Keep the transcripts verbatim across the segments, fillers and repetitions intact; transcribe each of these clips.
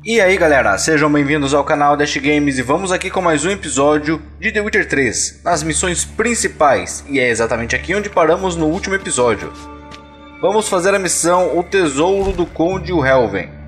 E aí galera, sejam bem-vindos ao canal Dash Games e vamos aqui com mais um episódio de The Witcher três, nas missões principais, e é exatamente aqui onde paramos no último episódio. Vamos fazer a missão O Tesouro do Conde Helven.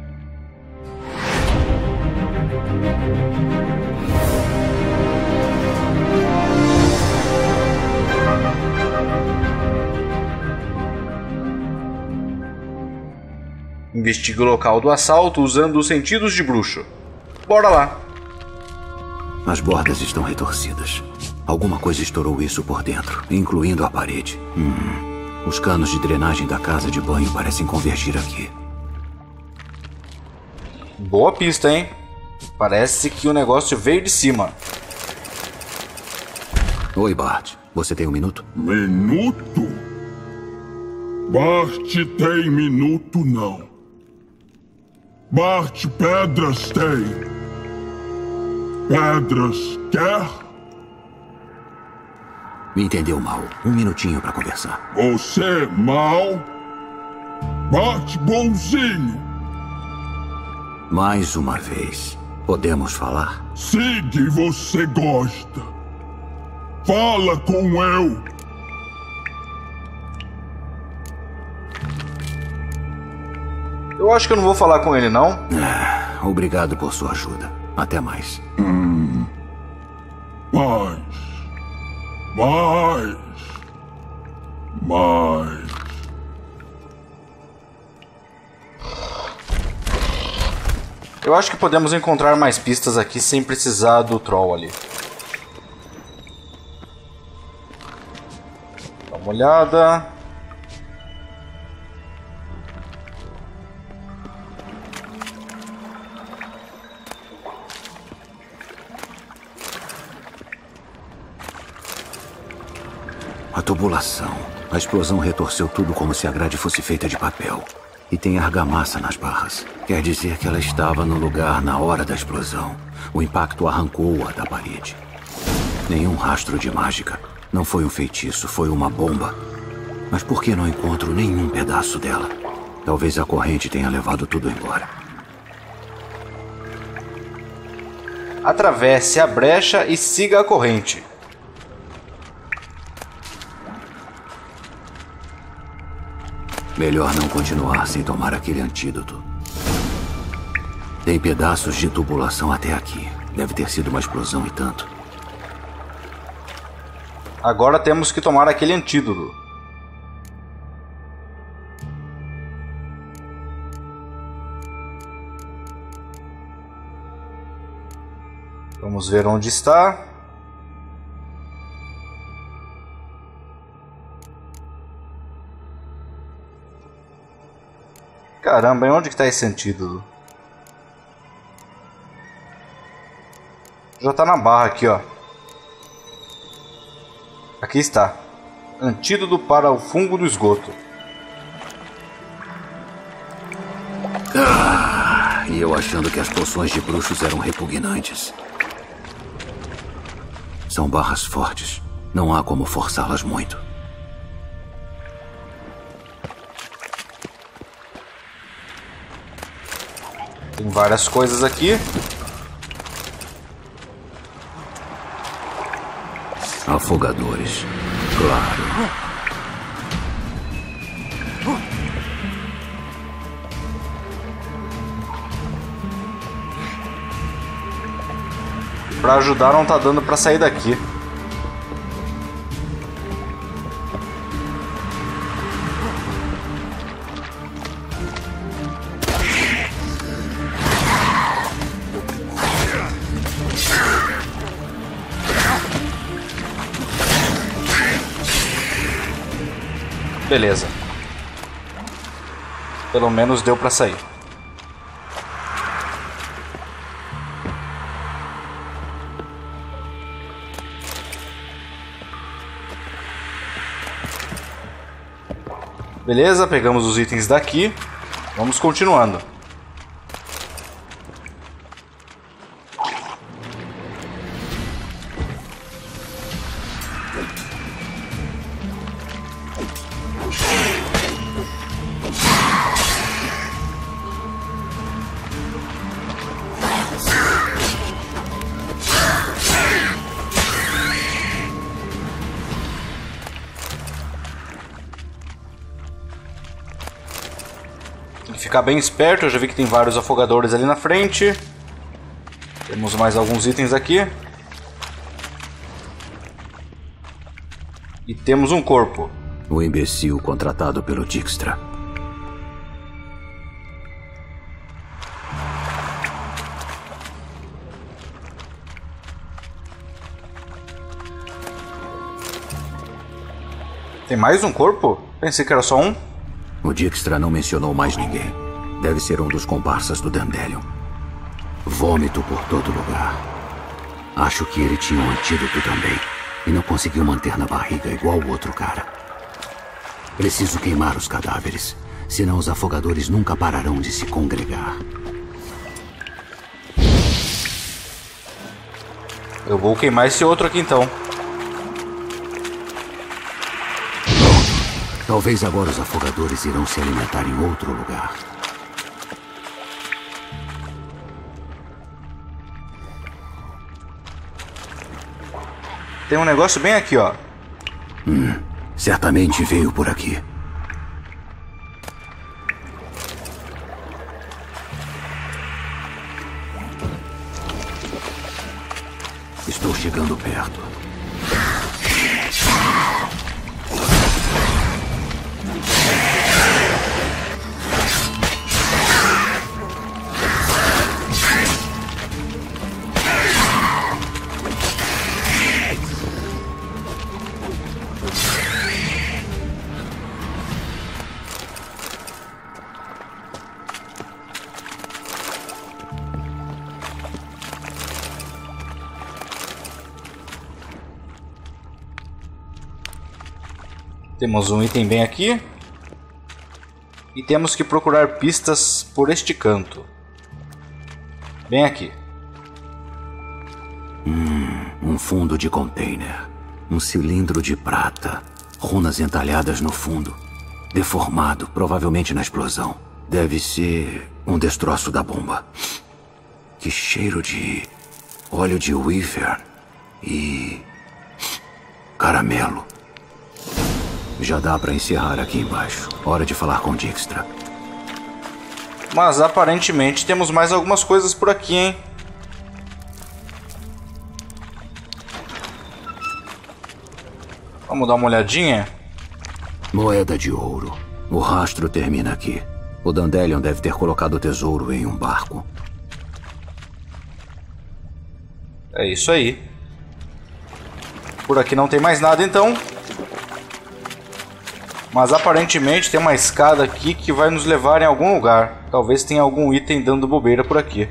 Investigue o local do assalto usando os sentidos de bruxo. Bora lá! As bordas estão retorcidas. Alguma coisa estourou isso por dentro, incluindo a parede. Hum. Os canos de drenagem da casa de banho parecem convergir aqui. Boa pista, hein? Parece que o negócio veio de cima. Oi, Bart. Você tem um minuto? Minuto? Bart tem minuto não. Bart pedras tem. Pedras quer? Me entendeu mal. Um minutinho pra conversar. Você mal? Bart bonzinho. Mais uma vez. Podemos falar? Siga, você gosta. Fala com eu. Eu acho que eu não vou falar com ele, não. Ah, obrigado por sua ajuda. Até mais. Hum. Mais. Mais. Mais. Eu acho que podemos encontrar mais pistas aqui sem precisar do troll ali. Dá uma olhada. A tubulação. A explosão retorceu tudo como se a grade fosse feita de papel. E tem argamassa nas barras. Quer dizer que ela estava no lugar na hora da explosão. O impacto arrancou-a da parede. Nenhum rastro de mágica. Não foi um feitiço, foi uma bomba. Mas por que não encontro nenhum pedaço dela? Talvez a corrente tenha levado tudo embora. Atravesse a brecha e siga a corrente. Melhor não continuar sem tomar aquele antídoto. Tem pedaços de tubulação até aqui. Deve ter sido uma explosão e tanto. Agora temos que tomar aquele antídoto. Vamos ver onde está. Caramba, e onde que está esse antídoto? Já está na barra aqui, ó. Aqui está. Antídoto para o fungo do esgoto. Ah, e eu achando que as poções de bruxos eram repugnantes. São barras fortes. Não há como forçá-las muito. Tem várias coisas aqui. Afogadores. Claro. Pra ajudar não tá dando pra sair daqui. Beleza. Pelo menos deu pra sair. Beleza, pegamos os itens daqui. Vamos continuando. ficar bem esperto. Eu já vi que tem vários afogadores ali na frente. Temos mais alguns itens aqui. E temos um corpo. O imbecil contratado pelo Dijkstra. Tem mais um corpo? Pensei que era só um. O Dijkstra não mencionou mais ninguém. Deve ser um dos comparsas do Dandelion. Vômito por todo lugar. Acho que ele tinha um antídoto também. E não conseguiu manter na barriga igual o outro cara. Preciso queimar os cadáveres. Senão os afogadores nunca pararão de se congregar. Eu vou queimar esse outro aqui então. Talvez agora os afogadores irão se alimentar em outro lugar. Tem um negócio bem aqui, ó. Hum, certamente veio por aqui. Estou chegando perto. Temos um item bem aqui. E temos que procurar pistas por este canto. Bem aqui. Hum, um fundo de container. Um cilindro de prata. Runas entalhadas no fundo. Deformado, provavelmente na explosão. Deve ser um destroço da bomba. Que cheiro de óleo de Wyvern e caramelo. Já dá pra encerrar aqui embaixo. Hora de falar com Dijkstra. Mas aparentemente temos mais algumas coisas por aqui, hein? Vamos dar uma olhadinha? Moeda de ouro. O rastro termina aqui. O Dandelion deve ter colocado o tesouro em um barco. É isso aí. Por aqui não tem mais nada então. Mas aparentemente tem uma escada aqui que vai nos levar em algum lugar. Talvez tenha algum item dando bobeira por aqui.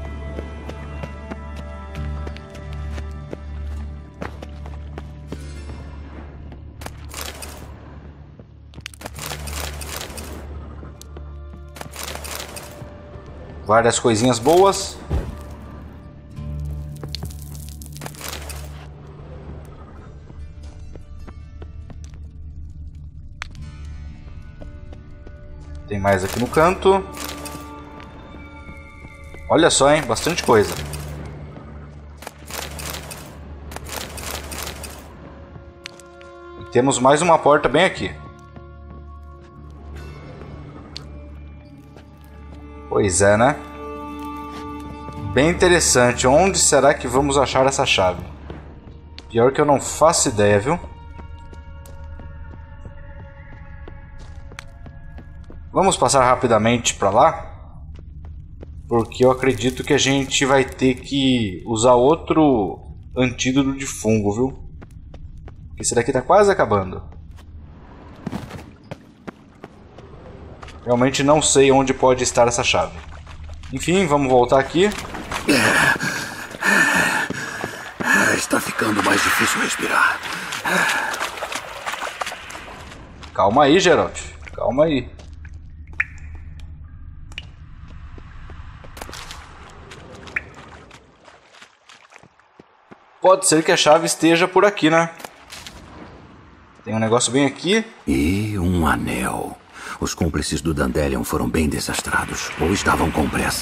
Várias coisinhas boas. Tem mais aqui no canto. Olha só, hein? Bastante coisa. E temos mais uma porta bem aqui. Pois é, né? Bem interessante. Onde será que vamos achar essa chave? Pior que eu não faço ideia, viu? Vamos passar rapidamente para lá, porque eu acredito que a gente vai ter que usar outro antídoto de fungo, viu? Esse daqui tá quase acabando. Realmente não sei onde pode estar essa chave. Enfim, vamos voltar aqui. Está ficando mais difícil respirar. Calma aí, Geralt. Calma aí. Pode ser que a chave esteja por aqui, né? Tem um negócio bem aqui. E um anel. Os cúmplices do Dandelion foram bem desastrados. Ou estavam com pressa.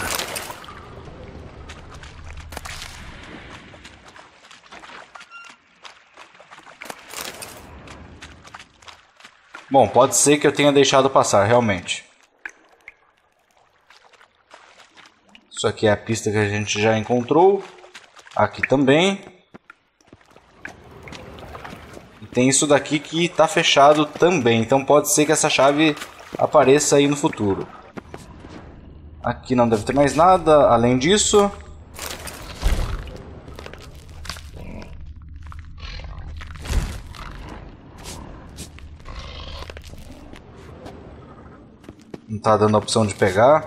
Bom, pode ser que eu tenha deixado passar, realmente. Isso aqui é a pista que a gente já encontrou. Aqui também. E tem isso daqui que está fechado também. Então pode ser que essa chave apareça aí no futuro. Aqui não deve ter mais nada além disso. Não tá dando a opção de pegar.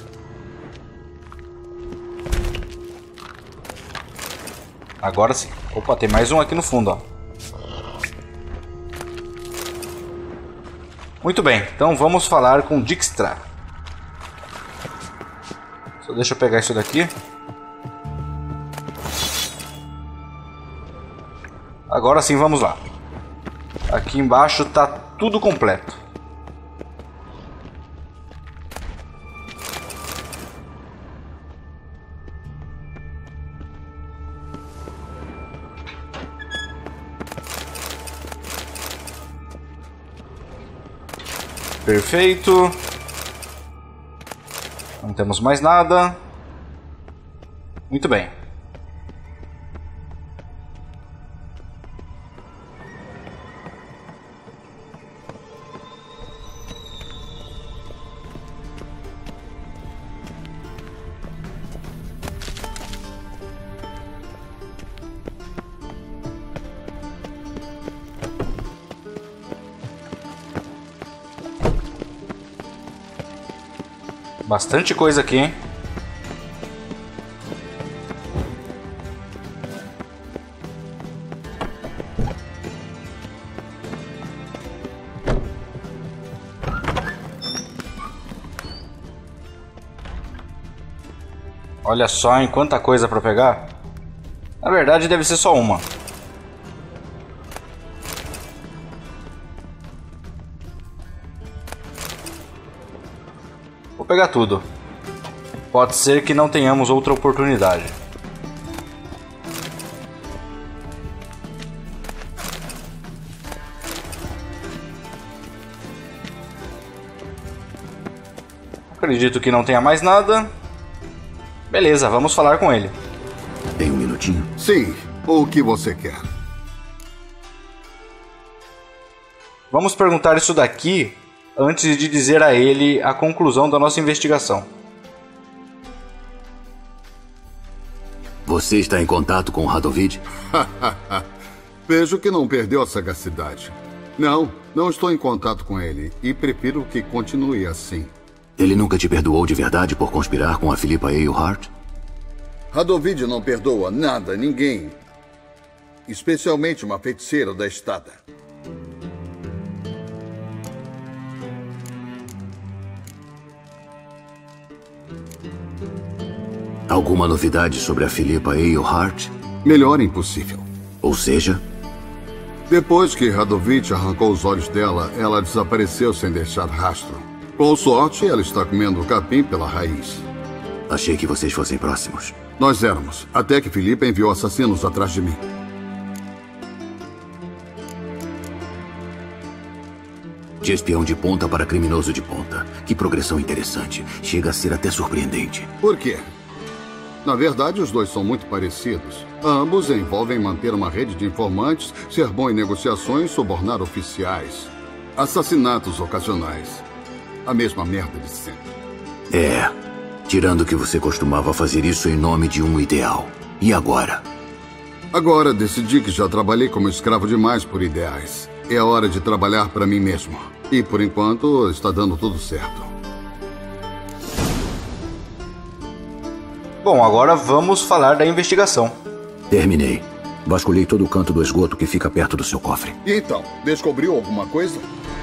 Agora sim. Opa, tem mais um aqui no fundo, ó. Muito bem, então vamos falar com Dijkstra. Só deixa eu pegar isso daqui. Agora sim, vamos lá. Aqui embaixo tá tudo completo. Perfeito. Não temos mais nada. Muito bem. Bastante coisa aqui, hein? Olha só, hein? Quanta coisa para pegar. Na verdade, deve ser só uma. Vou pegar tudo. Pode ser que não tenhamos outra oportunidade. Acredito que não tenha mais nada. Beleza, vamos falar com ele. Tem um minutinho? Sim, o que você quer? Vamos perguntar isso daqui antes de dizer a ele a conclusão da nossa investigação. Você está em contato com o Radovid? Vejo que não perdeu a sagacidade. Não, não estou em contato com ele e prefiro que continue assim. Ele nunca te perdoou de verdade por conspirar com a Philippa Eilhart? Radovid não perdoa nada, ninguém. Especialmente uma feiticeira da estada. Alguma novidade sobre a Philippa Eilhart? Melhor impossível. Ou seja? Depois que Radovid arrancou os olhos dela, ela desapareceu sem deixar rastro. Com sorte, ela está comendo o capim pela raiz. Achei que vocês fossem próximos. Nós éramos, até que Philippa enviou assassinos atrás de mim. De espião de ponta para criminoso de ponta. Que progressão interessante. Chega a ser até surpreendente. Por quê? Na verdade, os dois são muito parecidos. Ambos envolvem manter uma rede de informantes, ser bom em negociações, subornar oficiais. Assassinatos ocasionais. A mesma merda de sempre. É. Tirando que você costumava fazer isso em nome de um ideal. E agora? Agora decidi que já trabalhei como escravo demais por ideais. É hora de trabalhar para mim mesmo. E por enquanto está dando tudo certo. Bom, agora vamos falar da investigação. Terminei. Vasculhei todo o canto do esgoto que fica perto do seu cofre. E então, descobriu alguma coisa?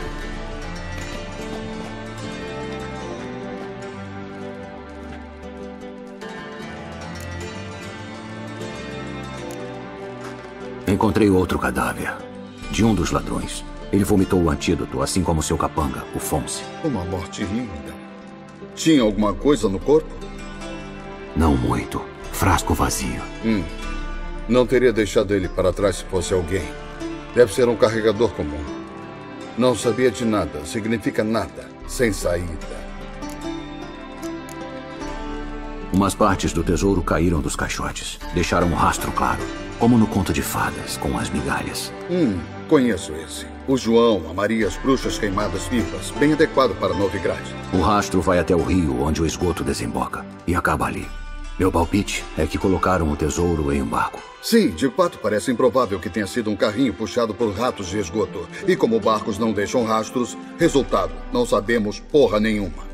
Encontrei outro cadáver. De um dos ladrões. Ele vomitou o antídoto, assim como seu capanga, o Fonse. Uma morte linda. Tinha alguma coisa no corpo? Não muito. Frasco vazio. Hum. Não teria deixado ele para trás se fosse alguém. Deve ser um carregador comum. Não sabia de nada. Significa nada. Sem saída. Umas partes do tesouro caíram dos caixotes. Deixaram um rastro claro, como no conto de fadas, com as migalhas. Hum, conheço esse. O João, a Maria, as bruxas queimadas vivas. Bem adequado para Novigrad. O rastro vai até o rio, onde o esgoto desemboca, e acaba ali. Meu palpite é que colocaram o tesouro em um barco. Sim, de fato parece improvável que tenha sido um carrinho puxado por ratos de esgoto. E como barcos não deixam rastros, resultado, não sabemos porra nenhuma.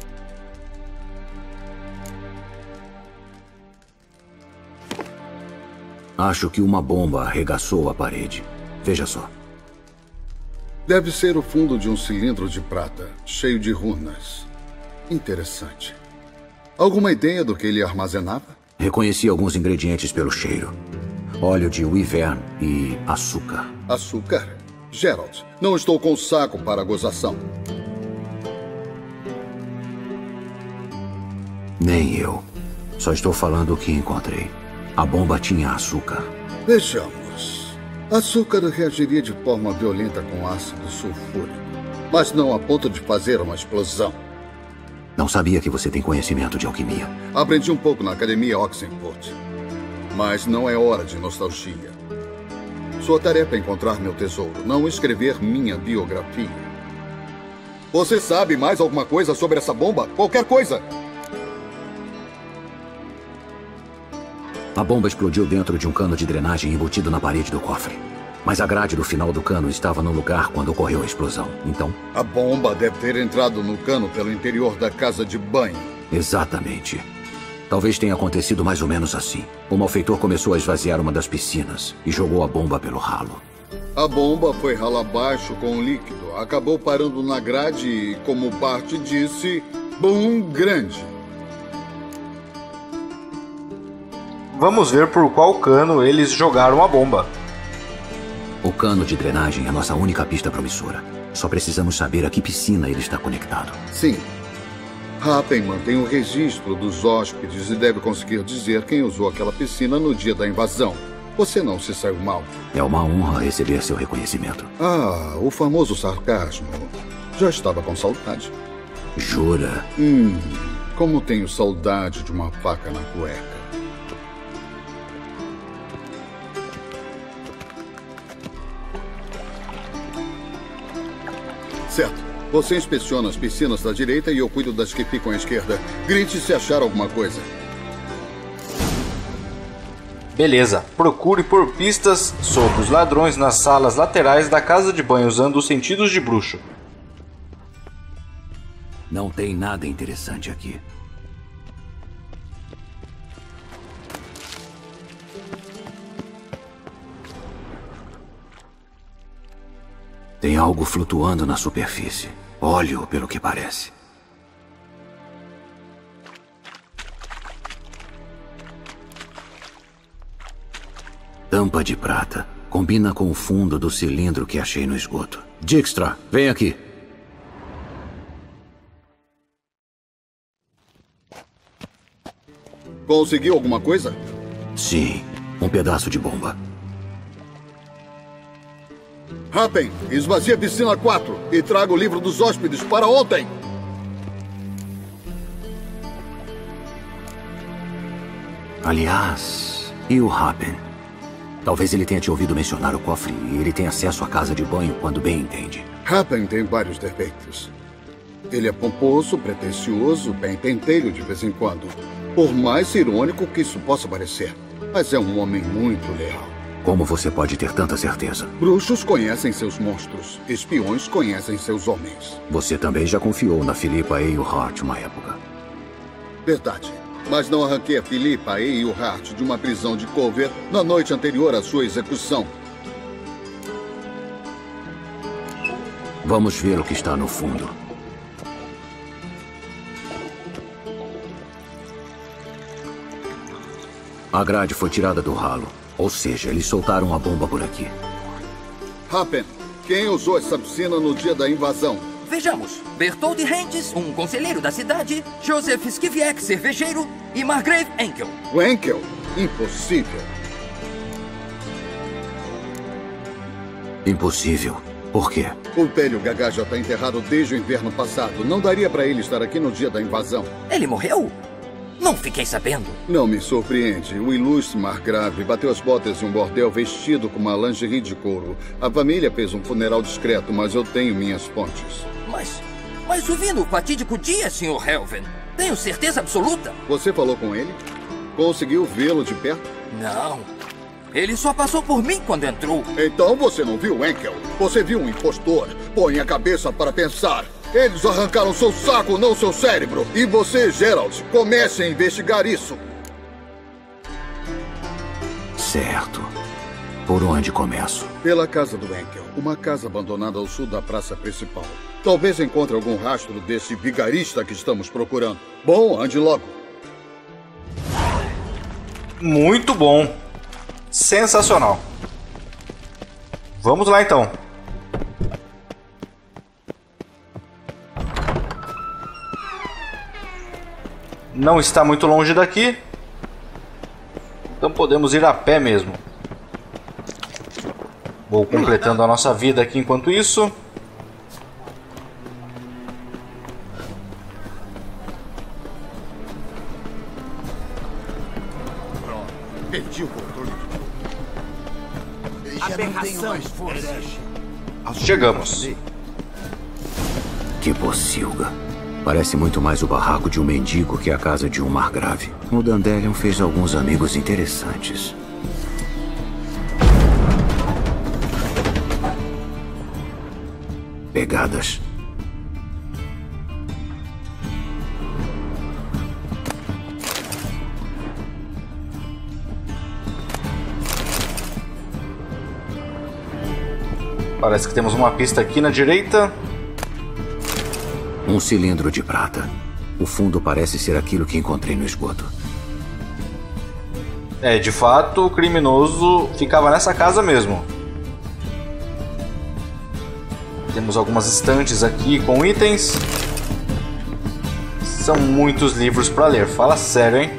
Acho que uma bomba arregaçou a parede. Veja só. Deve ser o fundo de um cilindro de prata, cheio de runas. Interessante. Alguma ideia do que ele armazenava? Reconheci alguns ingredientes pelo cheiro. Óleo de wyvern e açúcar. Açúcar? Geralt, não estou com saco para a gozação. Nem eu. Só estou falando o que encontrei. A bomba tinha açúcar. Vejamos. Açúcar reagiria de forma violenta com ácido sulfúrico, mas não a ponto de fazer uma explosão. Não sabia que você tem conhecimento de alquimia. Aprendi um pouco na Academia Oxenford. Mas não é hora de nostalgia. Sua tarefa é encontrar meu tesouro, não escrever minha biografia. Você sabe mais alguma coisa sobre essa bomba? Qualquer coisa! A bomba explodiu dentro de um cano de drenagem embutido na parede do cofre. Mas a grade do final do cano estava no lugar quando ocorreu a explosão. Então... A bomba deve ter entrado no cano pelo interior da casa de banho. Exatamente. Talvez tenha acontecido mais ou menos assim. O malfeitor começou a esvaziar uma das piscinas e jogou a bomba pelo ralo. A bomba foi ralo abaixo com o líquido. Acabou parando na grade e, como Bart disse, bum grande. Vamos ver por qual cano eles jogaram a bomba. O cano de drenagem é a nossa única pista promissora. Só precisamos saber a que piscina ele está conectado. Sim. Rappen mantém o registro dos hóspedes e deve conseguir dizer quem usou aquela piscina no dia da invasão. Você não se saiu mal. É uma honra receber seu reconhecimento. Ah, o famoso sarcasmo. Já estava com saudade. Jura? Hum, como tenho saudade de uma faca na cueca. Certo. Você inspeciona as piscinas da direita e eu cuido das que ficam à esquerda. Grite se achar alguma coisa. Beleza. Procure por pistas sobre os ladrões nas salas laterais da casa de banho usando os sentidos de bruxo. Não tem nada interessante aqui. Tem algo flutuando na superfície. Óleo, pelo que parece. Tampa de prata. Combina com o fundo do cilindro que achei no esgoto. Dijkstra, vem aqui. Conseguiu alguma coisa? Sim, um pedaço de bomba. Rappen, esvazie a piscina quatro e traga o livro dos hóspedes para ontem. Aliás, e o Rappen? Talvez ele tenha te ouvido mencionar o cofre e ele tem acesso à casa de banho quando bem entende. Rappen tem vários defeitos. Ele é pomposo, pretensioso, bem pentelho de vez em quando. Por mais irônico que isso possa parecer. Mas é um homem muito leal. Como você pode ter tanta certeza? Bruxos conhecem seus monstros. Espiões conhecem seus homens. Você também já confiou na Philippa Eilhart uma época. Verdade. Mas não arranquei a Philippa Eilhart de uma prisão de cover na noite anterior à sua execução. Vamos ver o que está no fundo. A grade foi tirada do ralo. Ou seja, eles soltaram a bomba por aqui. Rappen, quem usou essa piscina no dia da invasão? Vejamos. Bertold Hentz, um conselheiro da cidade, Joseph Skiviek, cervejeiro, e Margrave Enkel. O Enkel? Impossível. Impossível. Por quê? O velho Gagá já está enterrado desde o inverno passado. Não daria para ele estar aqui no dia da invasão. Ele morreu? Não fiquei sabendo. Não me surpreende. O ilustre Margrave bateu as botas em um bordel vestido com uma lingerie de couro. A família fez um funeral discreto, mas eu tenho minhas fontes. Mas... Mas o vindo o fatídico dia, senhor Helven. Tenho certeza absoluta. Você falou com ele? Conseguiu vê-lo de perto? Não. Ele só passou por mim quando entrou. Então você não viu Enkel? Você viu um impostor? Põe a cabeça para pensar. Eles arrancaram seu saco, não seu cérebro. E você, Geralt, comece a investigar isso. Certo. Por onde começo? Pela casa do Enkel. Uma casa abandonada ao sul da praça principal. Talvez encontre algum rastro desse vigarista que estamos procurando. Bom, ande logo. Muito bom. Sensacional. Vamos lá então. Não está muito longe daqui, então podemos ir a pé mesmo. Vou completando a nossa vida aqui enquanto isso. Perdi o controle de tudo. Aberração, força. Chegamos. Que pocilga. Parece muito mais o barraco de um mendigo que a casa de um margrave. O Dandelion fez alguns amigos interessantes. Pegadas. Parece que temos uma pista aqui na direita. Um cilindro de prata. O fundo parece ser aquilo que encontrei no esgoto. É, de fato, o criminoso ficava nessa casa mesmo. Temos algumas estantes aqui com itens. São muitos livros para ler, fala sério, hein?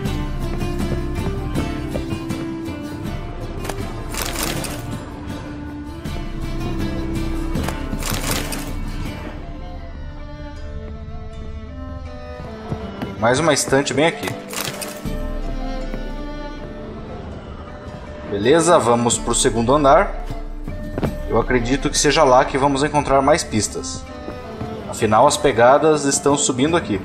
Mais uma estante bem aqui. Beleza, vamos para o segundo andar. Eu acredito que seja lá que vamos encontrar mais pistas. Afinal, as pegadas estão subindo aqui.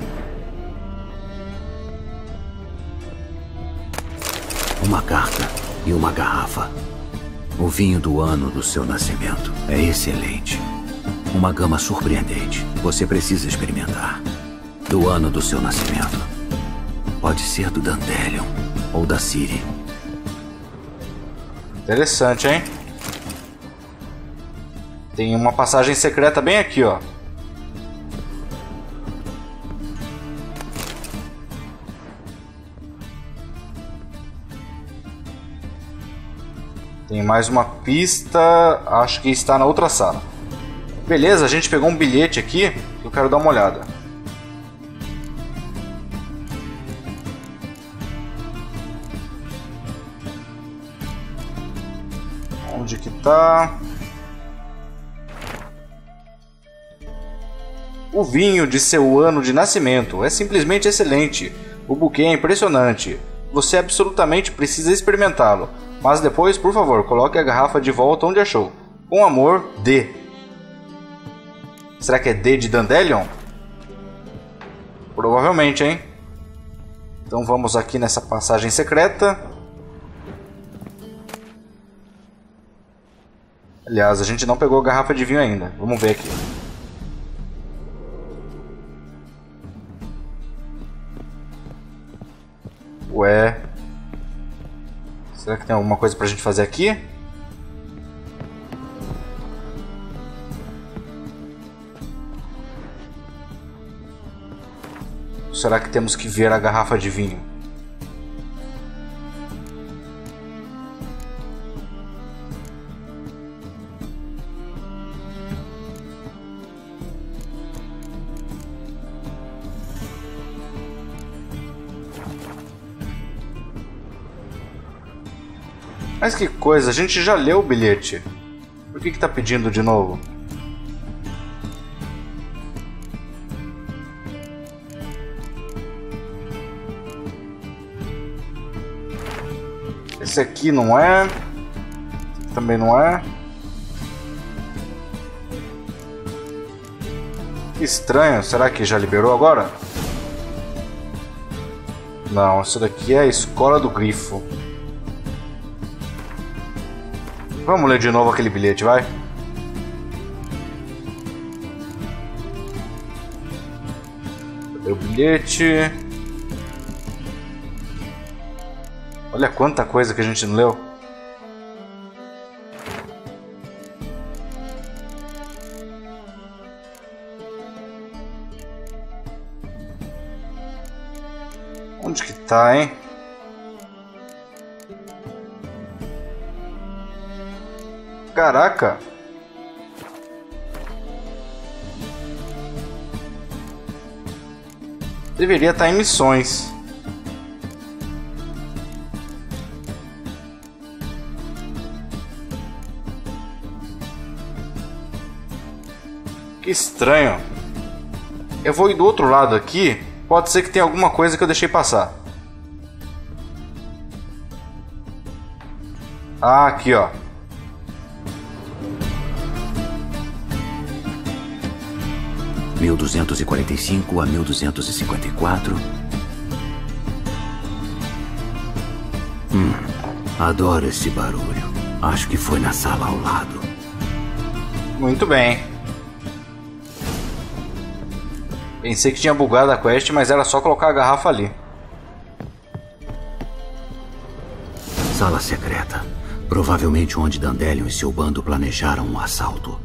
Uma carta e uma garrafa. O vinho do ano do seu nascimento é excelente. Uma gama surpreendente. Você precisa experimentar. Do ano do seu nascimento. Pode ser do Dandelion ou da Ciri. Interessante, hein? Tem uma passagem secreta bem aqui, ó. Tem mais uma pista, acho que está na outra sala. Beleza, a gente pegou um bilhete aqui que eu quero dar uma olhada. Onde que tá? O vinho de seu ano de nascimento é simplesmente excelente. O buquê é impressionante. Você absolutamente precisa experimentá-lo. Mas depois, por favor, coloque a garrafa de volta onde achou. Com amor, D. Será que é D de Dandelion? Provavelmente, hein? Então vamos aqui nessa passagem secreta. Aliás, a gente não pegou a garrafa de vinho ainda. Vamos ver aqui. Ué... Será que tem alguma coisa pra gente fazer aqui? Será que temos que ver a garrafa de vinho? Mas que coisa, a gente já leu o bilhete. Por que que tá pedindo de novo? Esse aqui não é. Também não é. Que estranho. Será que já liberou agora? Não, isso daqui é a Escola do Grifo. Vamos ler de novo aquele bilhete, vai. Cadê o bilhete? Olha quanta coisa que a gente não leu. Onde que tá, hein? Caraca! Deveria estar em missões. Que estranho. Eu vou ir do outro lado aqui. Pode ser que tenha alguma coisa que eu deixei passar. Ah, aqui ó. mil duzentos e quarenta e cinco a mil duzentos e cinquenta e quatro. Hum, adoro esse barulho. Acho que foi na sala ao lado. Muito bem. Pensei que tinha bugado a quest, mas era só colocar a garrafa ali. Sala secreta. Provavelmente onde Dandelion e seu bando planejaram um assalto.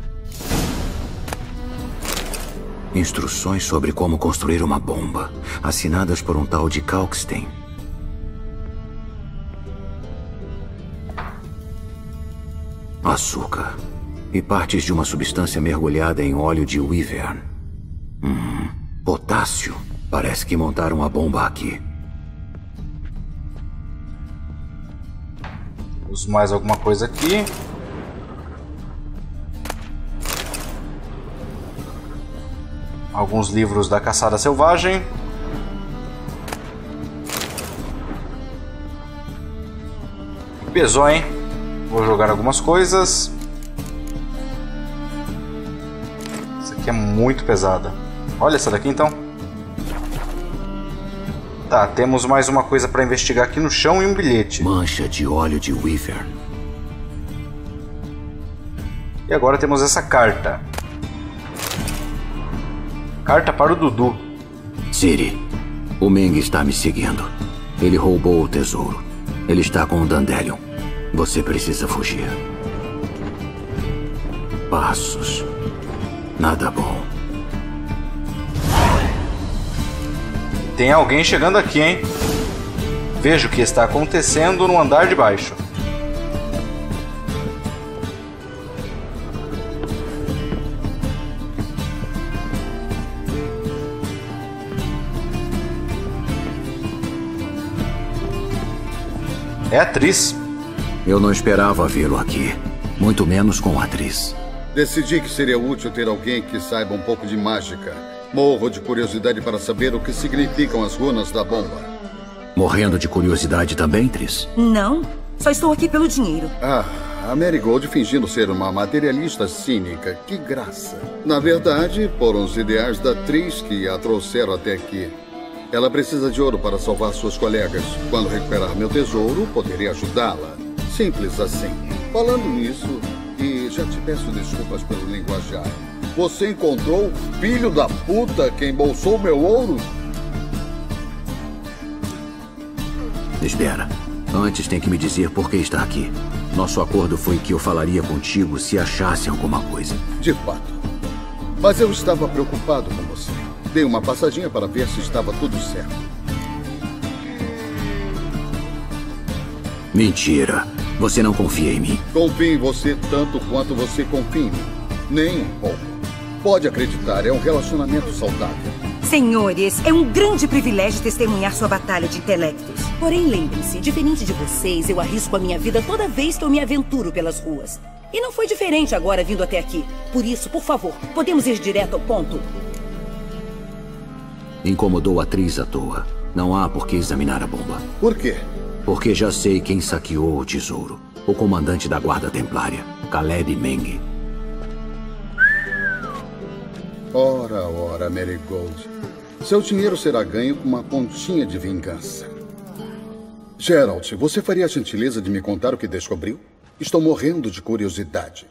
Instruções sobre como construir uma bomba, assinadas por um tal de Kalkstein. Açúcar. E partes de uma substância mergulhada em óleo de Wyvern. Hum, potássio. Parece que montaram a bomba aqui. Temos mais alguma coisa aqui. Alguns livros da caçada selvagem. Pesou, hein? Vou jogar algumas coisas. Essa aqui é muito pesada. Olha essa daqui então. Tá, temos mais uma coisa para investigar aqui no chão e um bilhete. Mancha de óleo de Wyvern. E agora temos essa carta. Carta para o Dudu. Siri, o Ming está me seguindo. Ele roubou o tesouro. Ele está com o Dandelion. Você precisa fugir. Passos. Nada bom. Tem alguém chegando aqui, hein? Veja o que está acontecendo no andar de baixo. É a atriz. Eu não esperava vê-lo aqui. Muito menos com a atriz. Decidi que seria útil ter alguém que saiba um pouco de mágica. Morro de curiosidade para saber o que significam as runas da bomba. Morrendo de curiosidade também, Tris? Não, só estou aqui pelo dinheiro. Ah, a Marigold fingindo ser uma materialista cínica. Que graça. Na verdade, foram os ideais da atriz que a trouxeram até aqui. Ela precisa de ouro para salvar suas colegas. Quando recuperar meu tesouro, poderei ajudá-la. Simples assim. Falando nisso, e já te peço desculpas pelo linguajar, você encontrou o filho da puta que embolsou meu ouro? Espera. Antes tem que me dizer por que está aqui. Nosso acordo foi que eu falaria contigo se achasse alguma coisa. De fato. Mas eu estava preocupado com você. Dei uma passadinha para ver se estava tudo certo. Mentira. Você não confia em mim. Confio em você tanto quanto você confia em mim. Nem um pouco. Pode acreditar, é um relacionamento saudável. Senhores, é um grande privilégio testemunhar sua batalha de intelectos. Porém, lembrem-se, diferente de vocês, eu arrisco a minha vida toda vez que eu me aventuro pelas ruas. E não foi diferente agora vindo até aqui. Por isso, por favor, podemos ir direto ao ponto? Incomodou a atriz à toa. Não há por que examinar a bomba. Por quê? Porque já sei quem saqueou o tesouro. O comandante da Guarda Templária, Caleb Meng. Ora, ora, Marigold. Seu dinheiro será ganho com uma pontinha de vingança. Geralt, você faria a gentileza de me contar o que descobriu? Estou morrendo de curiosidade.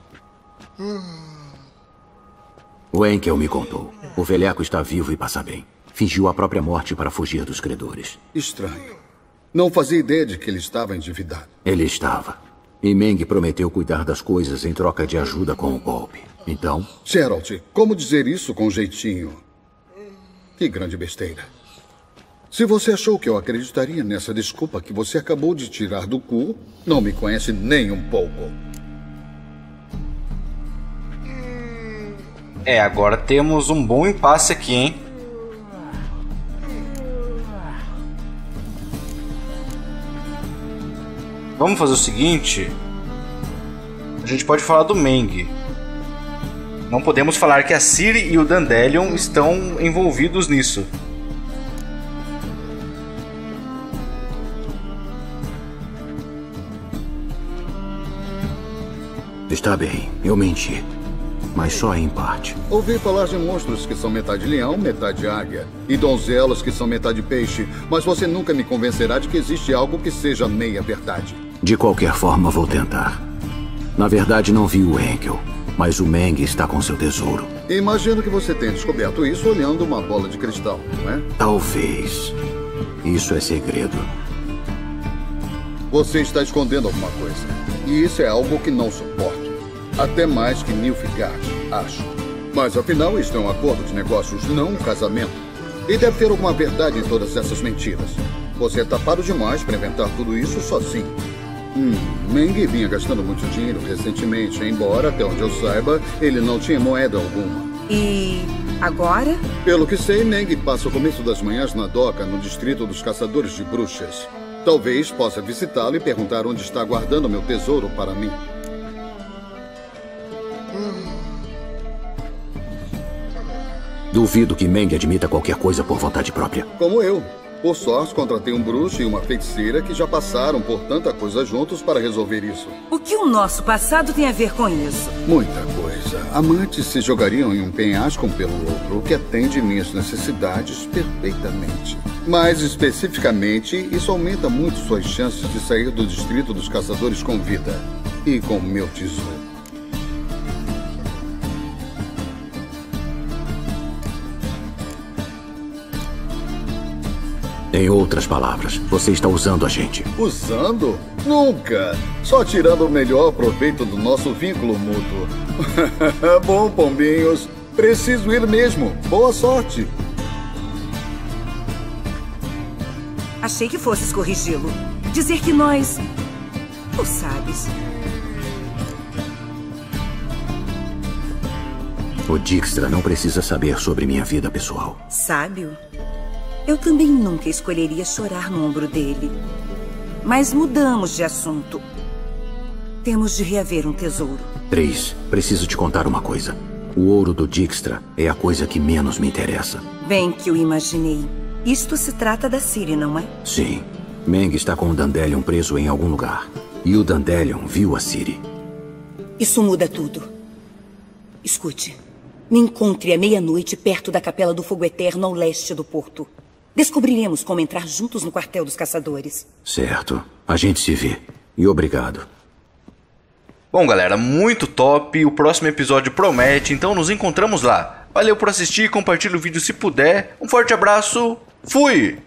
O Henkel me contou. O velhaco está vivo e passa bem. Fingiu a própria morte para fugir dos credores. Estranho. Não fazia ideia de que ele estava endividado. Ele estava. E Meng prometeu cuidar das coisas em troca de ajuda com o golpe. Então... Geralt, como dizer isso com jeitinho? Que grande besteira. Se você achou que eu acreditaria nessa desculpa que você acabou de tirar do cu, não me conhece nem um pouco. É, agora temos um bom impasse aqui, hein? Vamos fazer o seguinte. A gente pode falar do Meng. Não podemos falar que a Ciri e o Dandelion estão envolvidos nisso. Está bem, eu menti. Mas só em parte. Ouvi falar de monstros que são metade leão, metade águia. E donzelas que são metade peixe. Mas você nunca me convencerá de que existe algo que seja meia verdade. De qualquer forma, vou tentar. Na verdade, não vi o Henkel. Mas o Meng está com seu tesouro. Imagino que você tenha descoberto isso olhando uma bola de cristal, não é? Talvez. Isso é segredo. Você está escondendo alguma coisa. E isso é algo que não suporto. Até mais que Nilfgaard, acho. Mas afinal, isto é um acordo de negócios, não um casamento. E deve ter alguma verdade em todas essas mentiras. Você é tapado demais para inventar tudo isso sozinho. Hum, Meng vinha gastando muito dinheiro recentemente, embora, até onde eu saiba, ele não tinha moeda alguma. E agora? Pelo que sei, Meng passa o começo das manhãs na doca, no distrito dos caçadores de bruxas. Talvez possa visitá-lo e perguntar onde está guardando meu tesouro para mim. Duvido que Meng admita qualquer coisa por vontade própria. Como eu. Por sorte, contratei um bruxo e uma feiticeira que já passaram por tanta coisa juntos para resolver isso. O que o nosso passado tem a ver com isso? Muita coisa. Amantes se jogariam em um penhasco um pelo outro, o que atende minhas necessidades perfeitamente. Mais especificamente, isso aumenta muito suas chances de sair do distrito dos caçadores com vida. E com meu tesouro. Em outras palavras, você está usando a gente. Usando? Nunca! Só tirando o melhor proveito do nosso vínculo mútuo. Bom, pombinhos, preciso ir mesmo. Boa sorte! Achei que fosses corrigi-lo. Dizer que nós... Tu sabes. O Dijkstra não precisa saber sobre minha vida pessoal. Sábio? Eu também nunca escolheria chorar no ombro dele. Mas mudamos de assunto. Temos de reaver um tesouro. Três, preciso te contar uma coisa. O ouro do Dijkstra é a coisa que menos me interessa. Bem que eu imaginei. Isto se trata da Ciri, não é? Sim. Meng está com o Dandelion preso em algum lugar. E o Dandelion viu a Ciri. Isso muda tudo. Escute. Me encontre à meia-noite perto da Capela do Fogo Eterno ao leste do porto. Descobriremos como entrar juntos no quartel dos caçadores. Certo. A gente se vê. E obrigado. Bom, galera, muito top. O próximo episódio promete, então nos encontramos lá. Valeu por assistir, compartilhe o vídeo se puder. Um forte abraço. Fui!